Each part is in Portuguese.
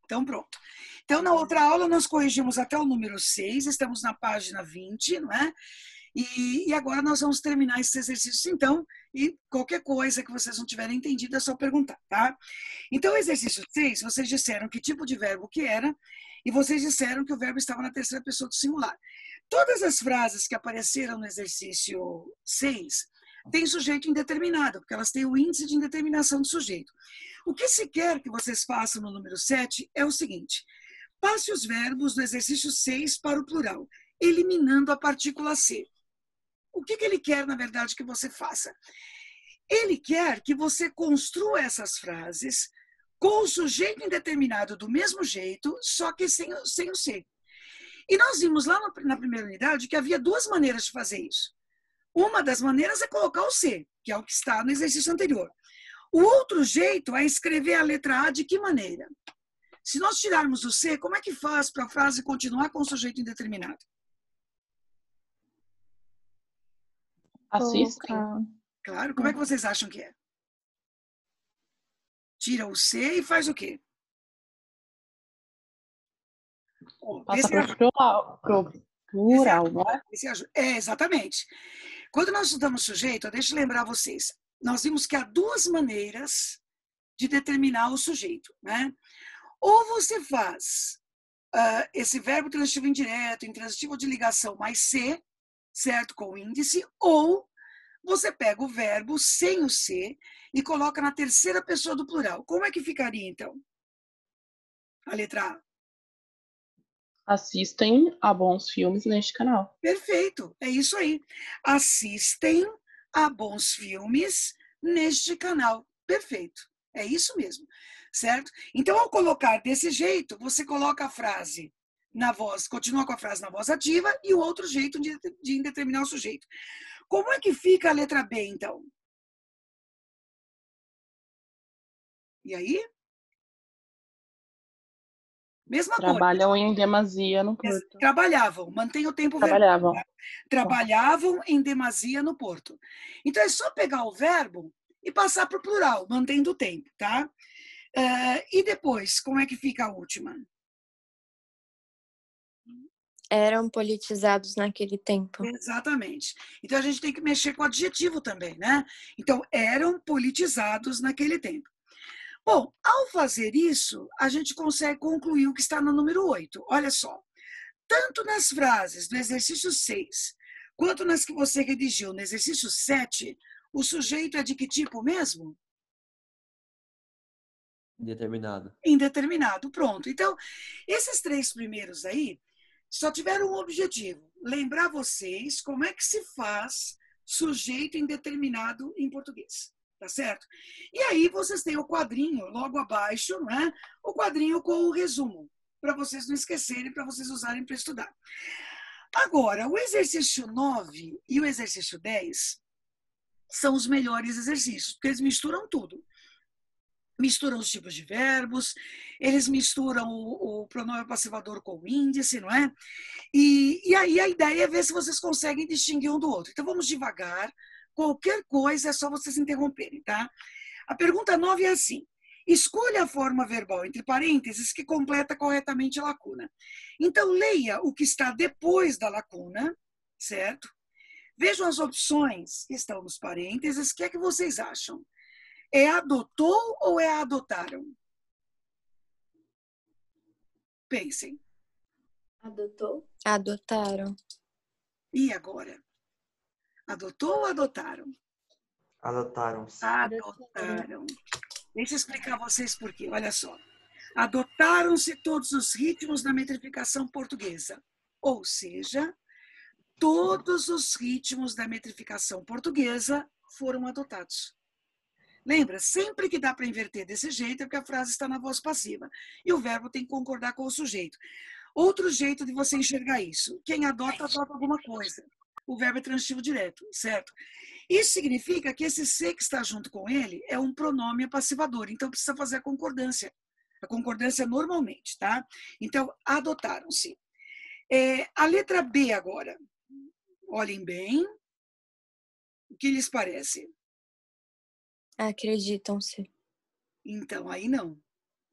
Então, pronto. Então, na outra aula, nós corrigimos até o número 6, estamos na página 20, não é? E agora nós vamos terminar esses exercícios, então, e qualquer coisa que vocês não tiverem entendido é só perguntar, tá? Então, exercício 6, vocês disseram que tipo de verbo que era, e vocês disseram que o verbo estava na terceira pessoa do singular. Todas as frases que apareceram no exercício 6 têm sujeito indeterminado, porque elas têm o índice de indeterminação do sujeito. O que se quer que vocês façam no número 7 é o seguinte: passe os verbos do exercício 6 para o plural, eliminando a partícula C. O que ele quer, na verdade, que você faça? Ele quer que você construa essas frases com o sujeito indeterminado do mesmo jeito, só que sem o C. E nós vimos lá na primeira unidade que havia duas maneiras de fazer isso. Uma das maneiras é colocar o C, que é o que está no exercício anterior. O outro jeito é escrever a letra A de que maneira? Se nós tirarmos o C, como é que faz para a frase continuar com o sujeito indeterminado? Assistem. Claro, como é que vocês acham que é? Tira o C e faz o quê? Passa pro plural, não é? É, exatamente. Quando nós estudamos sujeito, deixa eu lembrar vocês, nós vimos que há duas maneiras de determinar o sujeito, né? Ou você faz esse verbo transitivo indireto, intransitivo de ligação mais C, certo? Com o índice, ou você pega o verbo sem o C e coloca na terceira pessoa do plural. Como é que ficaria, então? A letra A. Assistem a bons filmes neste canal. Perfeito, é isso aí. Assistem a bons filmes neste canal. Perfeito, é isso mesmo, certo? Então, ao colocar desse jeito, você coloca a frase na voz, continua com a frase na voz ativa e o outro jeito de indeterminar o sujeito. Como é que fica a letra B, então? E aí? Mesma coisa. Trabalham em demasia no Porto. Trabalhavam, mantém o tempo verbal. Trabalhavam. Trabalhavam em demasia no Porto. Então, é só pegar o verbo e passar para o plural, mantendo o tempo, tá? E depois, como é que fica a última? Eram politizados naquele tempo. Exatamente. Então, a gente tem que mexer com o adjetivo também, né? Então, eram politizados naquele tempo. Bom, ao fazer isso, a gente consegue concluir o que está no número 8. Olha só. Tanto nas frases do exercício 6, quanto nas que você redigiu no exercício 7, o sujeito é de que tipo mesmo? Indeterminado. Indeterminado, pronto. Então, esses três primeiros aí só tiveram um objetivo: lembrar vocês como é que se faz sujeito indeterminado em português. Tá certo? E aí vocês têm o quadrinho logo abaixo, né? O quadrinho com o resumo, para vocês não esquecerem, para vocês usarem para estudar. Agora, o exercício 9 e o exercício 10 são os melhores exercícios, porque eles misturam tudo. Misturam os tipos de verbos, eles misturam o pronome passivador com o índice, não é? E aí a ideia é ver se vocês conseguem distinguir um do outro. Então vamos devagar, qualquer coisa é só vocês interromperem, tá? A pergunta 9 é assim: escolha a forma verbal entre parênteses que completa corretamente a lacuna. Então, leia o que está depois da lacuna, certo? Vejam as opções que estão nos parênteses. O que é que vocês acham? É adotou ou é adotaram? Pensem. Adotou? Adotaram. E agora? Adotou ou adotaram? Adotaram-se. Adotaram. Deixa eu explicar a vocês por quê. Olha só. Adotaram-se todos os ritmos da metrificação portuguesa. Ou seja, todos os ritmos da metrificação portuguesa foram adotados. Lembra, sempre que dá para inverter desse jeito é porque a frase está na voz passiva. E o verbo tem que concordar com o sujeito. Outro jeito de você enxergar isso: quem adota, adota alguma coisa. O verbo é transitivo direto, certo? Isso significa que esse ser que está junto com ele é um pronome passivador, então precisa fazer a concordância. A concordância normalmente, tá? Então, adotaram-se. A letra B agora. Olhem bem. O que lhes parece? Acreditam-se. Então, aí não.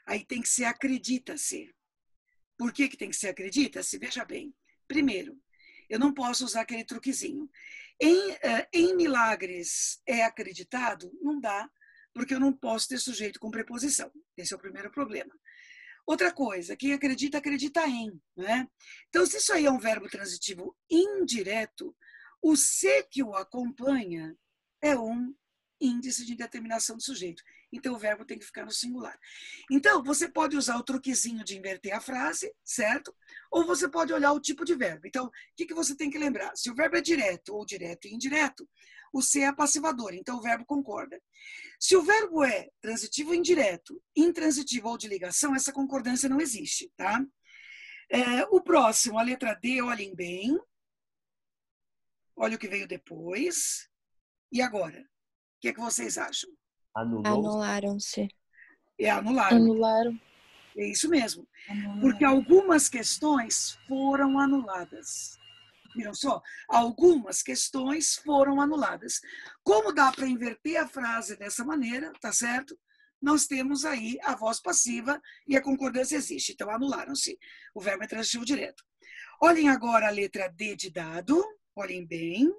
Aí tem que ser acredita-se. Por que tem que ser acredita-se? Veja bem. Primeiro, eu não posso usar aquele truquezinho. Em milagres é acreditado? Não dá, porque eu não posso ter sujeito com preposição. Esse é o primeiro problema. Outra coisa, quem acredita, acredita em. Né? Então, se isso aí é um verbo transitivo indireto, o se que o acompanha é um índice de determinação do sujeito. Então, o verbo tem que ficar no singular. Então, você pode usar o truquezinho de inverter a frase, certo? Ou você pode olhar o tipo de verbo. Então, o que você tem que lembrar? Se o verbo é direto ou direto e indireto, o se é passivador, então o verbo concorda. Se o verbo é transitivo ou indireto, intransitivo ou de ligação, essa concordância não existe, tá? O próximo, a letra D, olhem bem. Olha o que veio depois. E agora? O que é que vocês acham? Anularam-se. Anularam. Anularam. É isso mesmo. Porque algumas questões foram anuladas. Viram só? Algumas questões foram anuladas. Como dá para inverter a frase dessa maneira, tá certo? Nós temos aí a voz passiva e a concordância existe. Então, anularam-se. O verbo é transitivo direto. Olhem agora a letra D de dado. Olhem bem.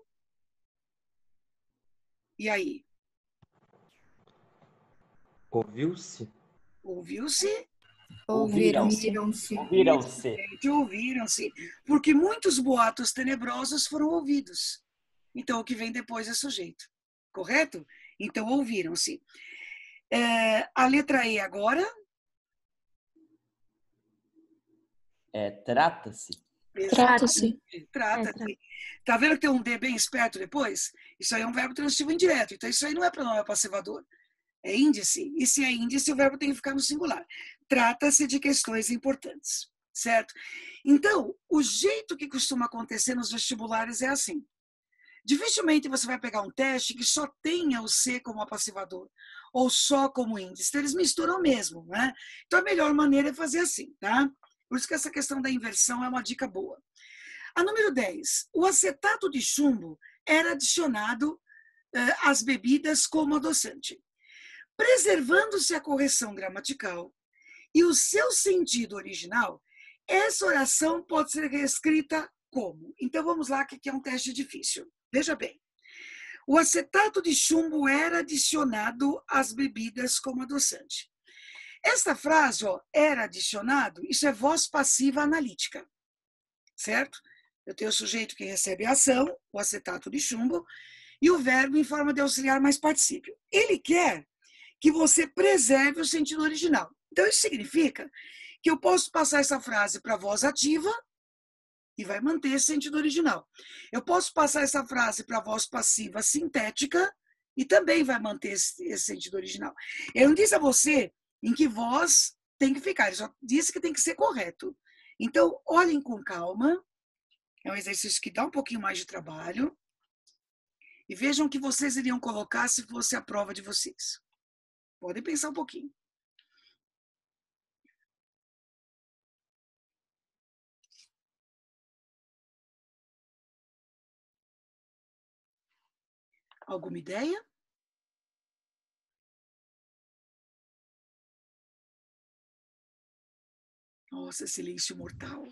E aí? Ouviu-se? Ouviu-se? Ouviram-se. Ouviram-se. Porque muitos boatos tenebrosos foram ouvidos. Então, o que vem depois é sujeito. Correto? Então, ouviram-se. A letra E agora? Trata-se. Trata-se. Trata-se. Tá vendo que tem um D bem esperto depois? Isso aí é um verbo transitivo indireto. Então, isso aí não é pronome passivador. É índice. E se é índice, o verbo tem que ficar no singular. Trata-se de questões importantes. Certo? Então, o jeito que costuma acontecer nos vestibulares é assim. Dificilmente você vai pegar um teste que só tenha o C como apassivador ou só como índice. Então, eles misturam mesmo, né? Então, a melhor maneira é fazer assim, tá? Por isso que essa questão da inversão é uma dica boa. A número 10. O acetato de chumbo era adicionado às bebidas como adoçante. Preservando-se a correção gramatical e o seu sentido original, essa oração pode ser reescrita como? Então, vamos lá, que aqui é um teste difícil. Veja bem. O acetato de chumbo era adicionado às bebidas como adoçante. Esta frase, ó, era adicionado, isso é voz passiva analítica, certo? Eu tenho o sujeito que recebe a ação, o acetato de chumbo, e o verbo em forma de auxiliar mais particípio. Ele quer que você preserve o sentido original. Então, isso significa que eu posso passar essa frase para a voz ativa e vai manter esse sentido original. Eu posso passar essa frase para a voz passiva sintética e também vai manter esse sentido original. Eu não disse a você em que voz tem que ficar, ele só disse que tem que ser correto. Então, olhem com calma, é um exercício que dá um pouquinho mais de trabalho, e vejam o que vocês iriam colocar se fosse a prova de vocês. Podem pensar um pouquinho. Alguma ideia? Nossa, silêncio mortal.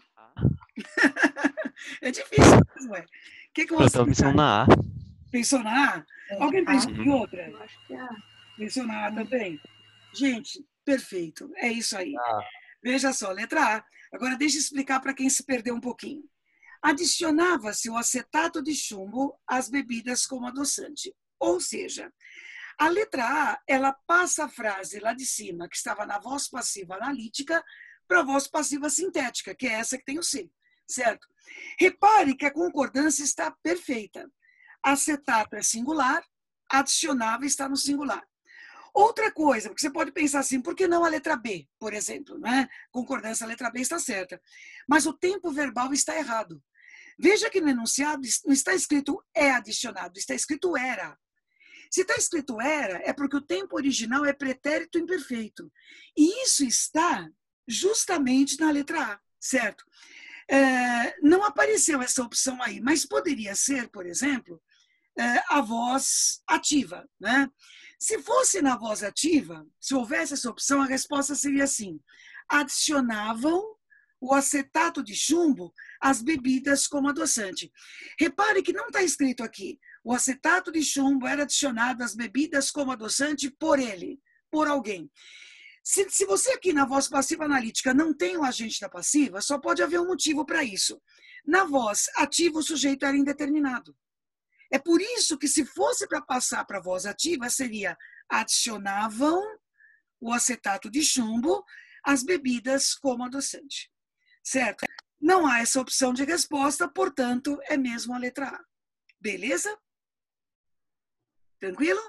É difícil, não é? O que você Eu estava pensando na A. Pensou na A? Alguém pensou em outra? Eu acho que é A. Pensou na A também? Gente, perfeito. É isso aí. Veja só, letra A. Agora, deixa eu explicar para quem se perdeu um pouquinho. Adicionava-se o acetato de chumbo às bebidas como adoçante. Ou seja, a letra A, ela passa a frase lá de cima, que estava na voz passiva analítica, para a voz passiva sintética, que é essa que tem o C, certo? Repare que a concordância está perfeita. Acetato é singular, adicionável está no singular. Outra coisa, porque você pode pensar assim, por que não a letra B, por exemplo, né? Concordância, a letra B está certa. Mas o tempo verbal está errado. Veja que no enunciado não está escrito é adicionado, está escrito era. Se está escrito era, é porque o tempo original é pretérito imperfeito. E isso está justamente na letra A, certo? Não apareceu essa opção aí, mas poderia ser, por exemplo, a voz ativa, né? Se fosse na voz ativa, se houvesse essa opção, a resposta seria assim: adicionavam o acetato de chumbo às bebidas como adoçante. Repare que não está escrito aqui: o acetato de chumbo era adicionado às bebidas como adoçante por ele, por alguém. Se você aqui na voz passiva analítica não tem o agente da passiva, só pode haver um motivo para isso. Na voz ativa, o sujeito era indeterminado. É por isso que, se fosse para passar para a voz ativa, seria: adicionavam o acetato de chumbo às bebidas como adoçante. Certo? Não há essa opção de resposta, portanto, é mesmo a letra A. Beleza? Tranquilo?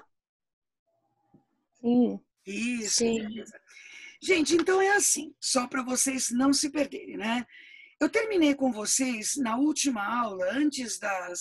Sim. Isso, Sim. beleza. Gente, então é assim, só para vocês não se perderem, né? Eu terminei com vocês na última aula, antes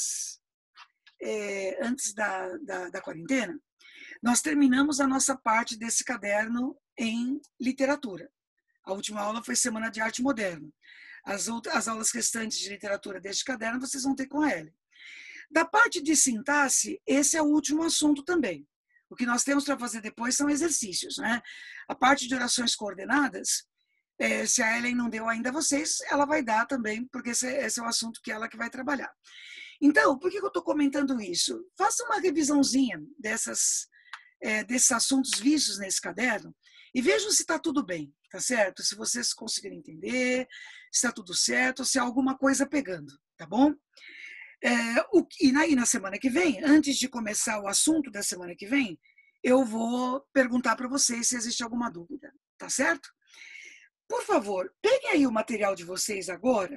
da quarentena, nós terminamos a nossa parte desse caderno em literatura. A última aula foi Semana de Arte Moderna. As aulas restantes de literatura deste caderno vocês vão ter com a Ellen. Da parte de sintaxe, esse é o último assunto também. O que nós temos para fazer depois são exercícios, né? A parte de orações coordenadas, se a Ellen não deu ainda a vocês, ela vai dar também, porque esse é o assunto que ela que vai trabalhar. Então, por que eu estou comentando isso? Faça uma revisãozinha desses assuntos vistos nesse caderno e vejam se está tudo bem, tá certo? Se vocês conseguirem entender, se está tudo certo, se há alguma coisa pegando, tá bom? E na semana que vem, antes de começar o assunto da semana que vem, eu vou perguntar para vocês se existe alguma dúvida, tá certo? Por favor, peguem aí o material de vocês agora,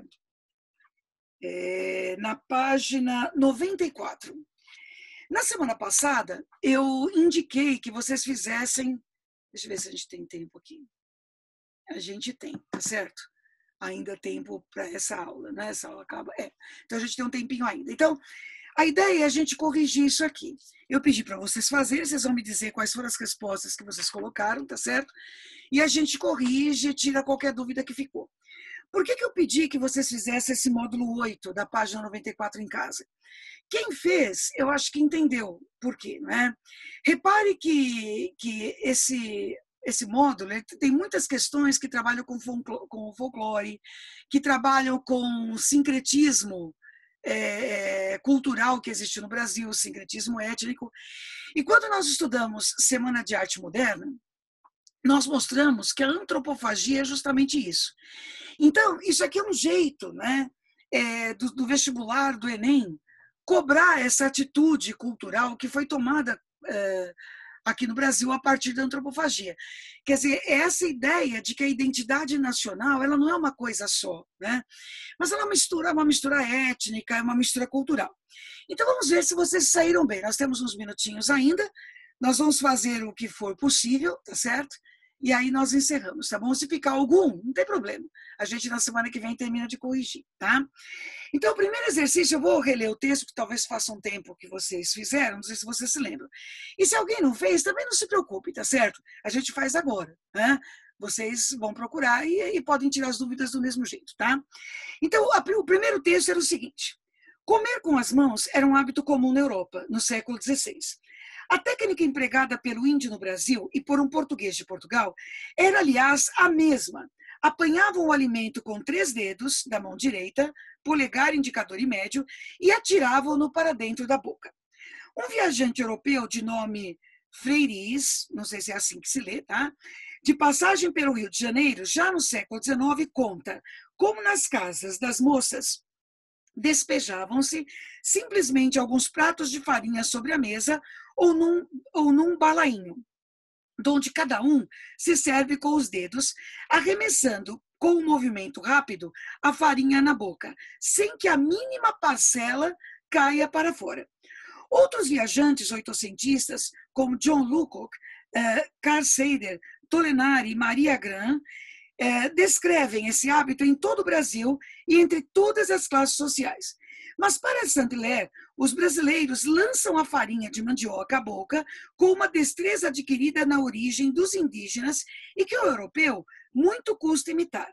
na página 94. Na semana passada, eu indiquei que vocês fizessem... Deixa eu ver se a gente tem tempo aqui. A gente tem, tá certo? Ainda tempo para essa aula, né? Essa aula acaba... Então, a gente tem um tempinho ainda. Então, a ideia é a gente corrigir isso aqui. Eu pedi para vocês fazerem, vocês vão me dizer quais foram as respostas que vocês colocaram, tá certo? E a gente corrige, tira qualquer dúvida que ficou. Por que eu pedi que vocês fizessem esse módulo 8 da página 94 em casa? Quem fez, eu acho que entendeu por quê, né? Repare que esse módulo tem muitas questões que trabalham com folclore, que trabalham com sincretismo cultural que existe no Brasil, sincretismo étnico. E quando nós estudamos Semana de Arte Moderna, nós mostramos que a antropofagia é justamente isso. Então, isso aqui é um jeito, né, do vestibular, do Enem, cobrar essa atitude cultural que foi tomada aqui no Brasil a partir da antropofagia. Quer dizer, essa ideia de que a identidade nacional ela não é uma coisa só, né? Mas ela é uma mistura étnica, é uma mistura cultural. Então vamos ver se vocês saíram bem. Nós temos uns minutinhos ainda, nós vamos fazer o que for possível, tá certo? E aí nós encerramos, tá bom? Se ficar algum, não tem problema. A gente na semana que vem termina de corrigir, tá? Então, o primeiro exercício, eu vou reler o texto, que talvez faça um tempo que vocês fizeram, não sei se vocês se lembram. E se alguém não fez, também não se preocupe, tá certo? A gente faz agora, né? Vocês vão procurar e podem tirar as dúvidas do mesmo jeito, tá? Então, o primeiro texto era o seguinte: comer com as mãos era um hábito comum na Europa, no século XVI. A técnica empregada pelo índio no Brasil e por um português de Portugal era, aliás, a mesma. Apanhavam o alimento com 3 dedos da mão direita, polegar, indicador e médio, e atiravam-no para dentro da boca. Um viajante europeu de nome Freiris, não sei se é assim que se lê, tá? De passagem pelo Rio de Janeiro, já no século XIX, conta como nas casas das moças despejavam-se simplesmente alguns pratos de farinha sobre a mesa ou num balainho, onde cada um se serve com os dedos, arremessando com um movimento rápido a farinha na boca, sem que a mínima parcela caia para fora. Outros viajantes oitocentistas, como John Lucock, Carl Seider, Tolenari e Maria Gran, descrevem esse hábito em todo o Brasil e entre todas as classes sociais. Mas para Saint-Hilaire, os brasileiros lançam a farinha de mandioca à boca com uma destreza adquirida na origem dos indígenas e que o europeu muito custa imitar.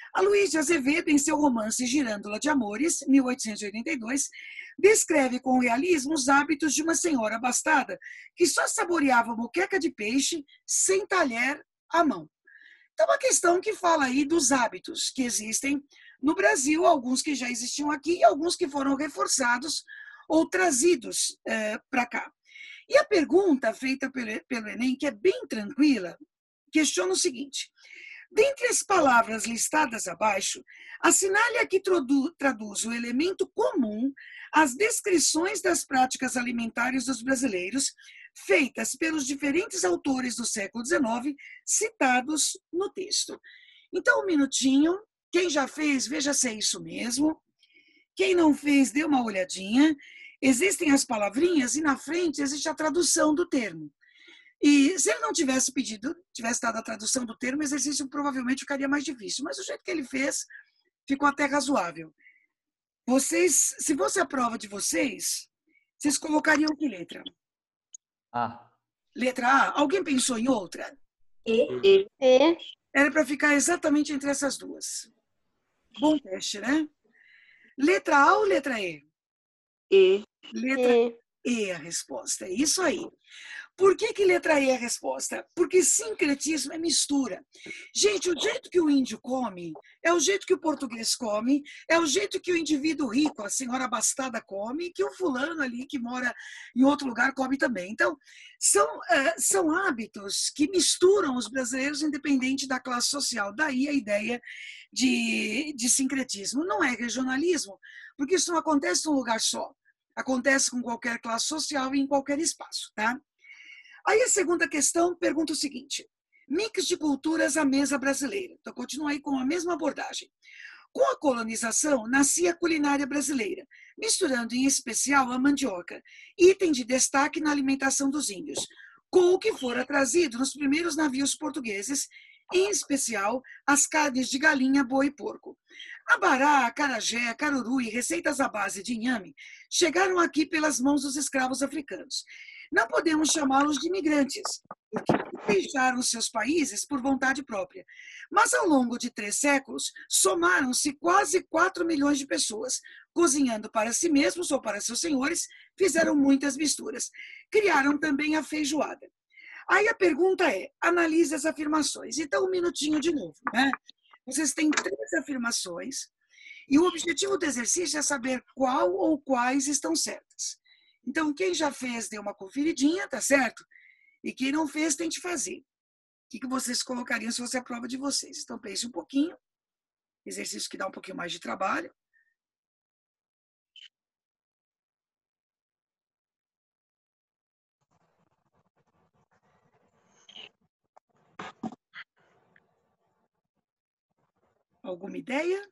Aloysio Azevedo, em seu romance Girândola de Amores, 1882, descreve com realismo os hábitos de uma senhora abastada que só saboreava moqueca de peixe sem talher à mão. Então, uma questão que fala aí dos hábitos que existem no Brasil, alguns que já existiam aqui e alguns que foram reforçados ou trazidos para cá. E a pergunta feita pelo Enem, que é bem tranquila, questiona o seguinte: dentre as palavras listadas abaixo, assinale a que traduz o elemento comum às descrições das práticas alimentares dos brasileiros, feitas pelos diferentes autores do século XIX, citados no texto. Então, um minutinho. Quem já fez, veja se é isso mesmo. Quem não fez, dê uma olhadinha. Existem as palavrinhas e na frente existe a tradução do termo. E se ele não tivesse dado a tradução do termo, o exercício provavelmente ficaria mais difícil. Mas o jeito que ele fez, ficou até razoável. Vocês, se fosse a prova de vocês colocariam que letra? A. Letra A. Alguém pensou em outra? E. Era para ficar exatamente entre essas duas. Bom teste, né? Letra A ou letra E? E. Letra E a resposta. É isso aí. Por que letra E é a resposta? Porque sincretismo é mistura. Gente, o jeito que o índio come é o jeito que o português come, é o jeito que o indivíduo rico, a senhora abastada, come, e que o fulano ali que mora em outro lugar come também. Então, são hábitos que misturam os brasileiros independente da classe social. Daí a ideia de sincretismo. Não é regionalismo, porque isso não acontece num lugar só. Acontece com qualquer classe social e em qualquer espaço, tá? Aí a segunda questão pergunta o seguinte: mix de culturas à mesa brasileira. Então, continua aí com a mesma abordagem. Com a colonização, nascia a culinária brasileira, misturando em especial a mandioca, item de destaque na alimentação dos índios, com o que fora trazido nos primeiros navios portugueses, em especial as carnes de galinha, boi e porco. Abará, acarajé, caruru e receitas à base de inhame chegaram aqui pelas mãos dos escravos africanos. Não podemos chamá-los de imigrantes, porque deixaram seus países por vontade própria. Mas, ao longo de 3 séculos, somaram-se quase 4 milhões de pessoas, cozinhando para si mesmos ou para seus senhores, fizeram muitas misturas. Criaram também a feijoada. Aí a pergunta é, analise as afirmações. Então, um minutinho de novo, né? Vocês têm 3 afirmações e o objetivo do exercício é saber qual ou quais estão certas. Então, quem já fez, dê uma conferidinha, tá certo? E quem não fez, tente fazer. O que vocês colocariam se fosse a prova de vocês? Então, pense um pouquinho. Exercício que dá um pouquinho mais de trabalho. Alguma ideia?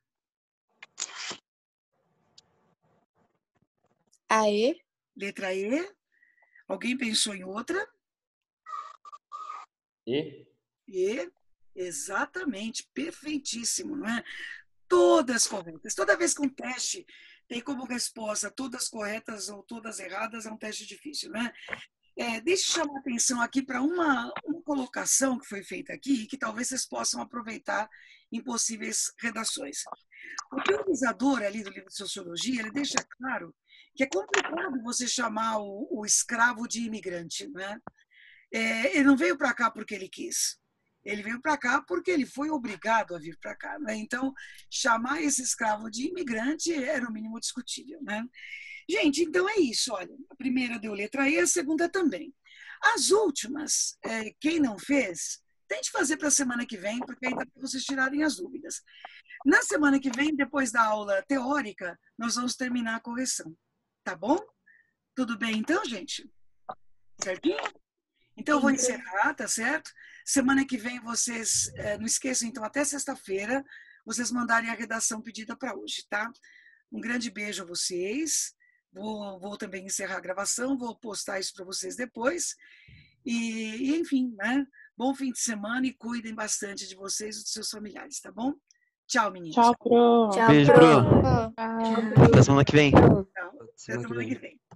A E. Letra E. Alguém pensou em outra? E. E, exatamente, perfeitíssimo, não é? Todas corretas. Toda vez que um teste tem como resposta todas corretas ou todas erradas, é um teste difícil, né? Deixa eu chamar a atenção aqui para uma colocação que foi feita aqui e que talvez vocês possam aproveitar em possíveis redações. O pesquisador ali do livro de Sociologia, ele deixa claro que é complicado você chamar o escravo de imigrante, né? Ele não veio para cá porque ele quis. Ele veio para cá porque ele foi obrigado a vir para cá, né? Então, chamar esse escravo de imigrante era no mínimo discutível, né? Gente, então é isso, olha. A primeira deu letra E, a segunda também. As últimas, quem não fez, tente fazer para a semana que vem, porque aí dá para vocês tirarem as dúvidas. Na semana que vem, depois da aula teórica, nós vamos terminar a correção. Tá bom? Tudo bem então, gente? Certinho? Então, eu vou encerrar, tá certo? Semana que vem vocês, não esqueçam, então, até sexta-feira, vocês mandarem a redação pedida para hoje, tá? Um grande beijo a vocês. Vou também encerrar a gravação, vou postar isso para vocês depois. E, enfim, né? Bom fim de semana e cuidem bastante de vocês e dos seus familiares, tá bom? Tchau, meninos. Tchau, Pro. Tchau, Beijo, Pro. Pro. Até semana que vem. Tchau. Até Semana que semana vem. que vem.